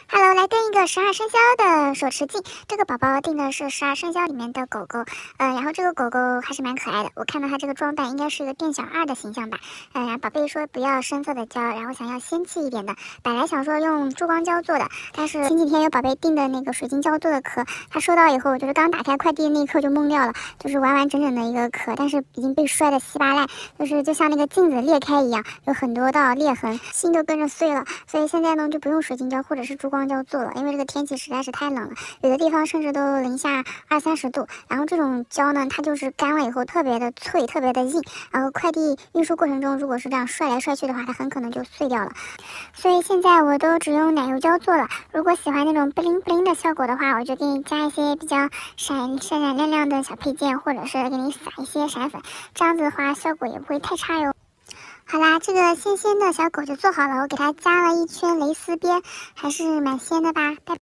Hello，来跟一个12生肖的手持镜。这个宝宝定的是12生肖里面的狗狗，然后这个狗狗还是蛮可爱的。我看到它这个装扮应该是一个店小二的形象吧。宝贝说不要深色的胶，然后想要仙气一点的。本来想说用珠光胶做的，但是前几天有宝贝订的那个水晶胶做的壳，他收到以后，就是刚打开快递的那一刻就懵掉了，就是完完整整的一个壳，但是已经被摔得稀巴烂，就像那个镜子裂开一样，有很多道裂痕，心都跟着碎了。所以现在呢就不用水晶胶或者是珠光胶做了，因为这个天气实在是太冷了，有的地方甚至都零下20-30度。然后这种胶呢，它就是干了以后特别的脆，特别的硬，然后快递运输过程中如果是这样摔来摔去的话，它很可能就碎掉了。所以现在我都只用奶油胶做了。如果喜欢那种不灵不灵的效果的话，我就给你加一些比较闪亮亮的小配件，或者是给你撒一些闪粉，这样子的话效果也不会太差哟。好啦，这个仙仙的小狗就做好了，我给它加了一圈蕾丝边，还是蛮仙的吧。拜拜。